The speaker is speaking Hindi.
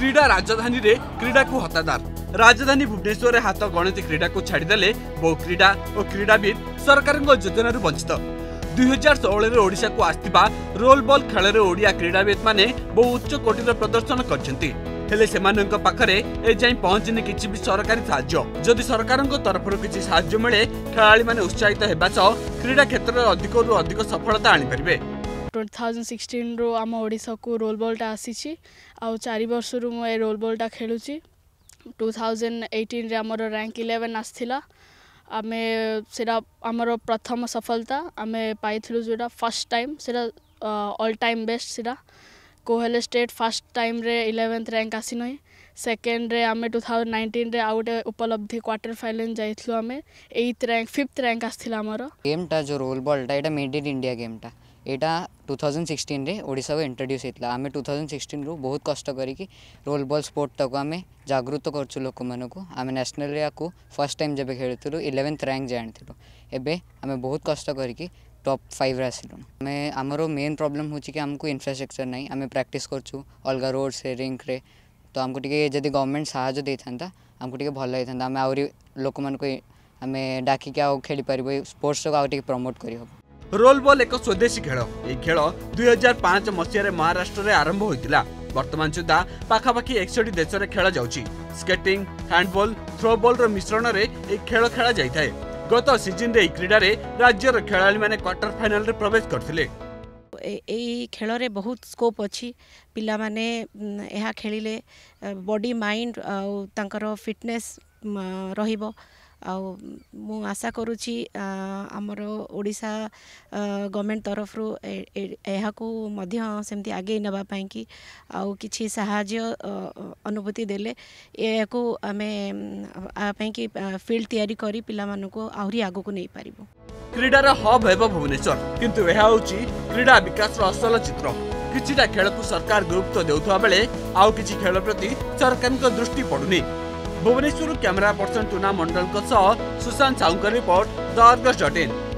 क्रीडा राजधानी रे क्रीडा को हतादार राजधानी भुवनेश्वर हाथ गणित क्रीडा को छाड़देले बहु क्रीडा और क्रीडाविद सरकार योजन वंचित 2016 ओडिशा को आसथिबा रोल बॉल खेल में ओडिया क्रीडाविद माने बहु उच्च कोटिर प्रदर्शन करछंती हेले सेमानंक पाखरे ए जाई पहुंचनी किछि भी सरकारी साहाय्य जदि सरकारक तरफरु किछि साहाय्य मिले खेलाड़ी माने उत्साहित हेबा सह क्रीडा क्षेत्र में अधिकरु अधिक सफलता आनी परिबे। 2016 रो आम ओडिशा को रोल बॉलटा आसी आउ 4 वर्ष रु मो रोल बॉलटा खेलुची 2018 रे हमर रैंक 11 आसथिला आमे सेरा हमर प्रथम सफलता आमे पाइथिलु जोटा फर्स्ट टाइम सेरा ऑल टाइम बेस्ट सेरा कोहेले स्टेट फर्स्ट टाइम रे 11th रैंक आसी नय सेकेंड रे आमे 2019 रे आउटे उपलब्धि क्वार्टर फाइनल जाइथिलु आमे 8th रैंक 5th रैंक आसथिला हमर गेम टा जो रोल बॉल टा एटा मेड इन इंडिया गेम टा एटा 2016 रे ओडिसा को इंट्रोड्यूस हेतला आमे 2016 रु बहुत कष्ट करिकि रोल बॉल स्पोर्ट टाको आमे जागृत करछु लोक मानको आमे नेशनल रे को फर्स्ट टाइम जबे खेलथुलु 11th रैंक जानिथिलु एबे आमे बहुत कष्ट करिकि टॉप 5 रे आसिलु आमे हमरो मेन प्रॉब्लम होची कि हमको इंफ्रास्ट्रक्चर नहीं आमे प्रैक्टिस करछु अलगा रोड से रिंक रे तो हमको टिके जदी गवर्नमेंट सहायता देथांता हमको टिके भल हेथांता आमे आउरी लोक मानको आमे डाकी के आ खेली परिबो स्पोर्ट्स को आ टिके प्रमोट करी हो। रोल बॉल एक स्वदेशी खेल यह खेल 2005 मसीह महाराष्ट्र में आरंभ होता वर्तमान सुधा पाखापाखि 61 देश में खेल जाउची स्केटिंग हैंडबॉल थ्रोबॉल रो मिश्रण रे एक खेल खेला जाइथाय गत सीजन रे क्रीडा रे राज्यर खेलाड़ी माने क्वार्टर फाइनल रे प्रवेश करथिले ए खेल रे बहुत स्कोप अछि पिला माने एहा खेलिले बॉडी माइंड आ तांकर फिटनेस रहिबो मु आशा करुची आमर ओडिशा गवर्नमेंट तरफ रो एहा को मध्य सेमती आगे नबा पई कि आउ किछि सहाय्य अनुभूति देले ए को आमे आ पई कि फील्ड तयारी करी पिला मानु को आहुरी आगो को नै पारिबो। क्रीडार हब हेबो भुवनेश्वर किंतु एहा होची क्रीडा विकास रो असल चित्र किछिटा खेल को सरकार गुरुत्व देउथवा बेले आउ किछि खेल प्रति सरकार को दृष्टि पडुनी। Bhubaneswar camera person Tuna Mandal Sushant Sahu report the अर्गस.in।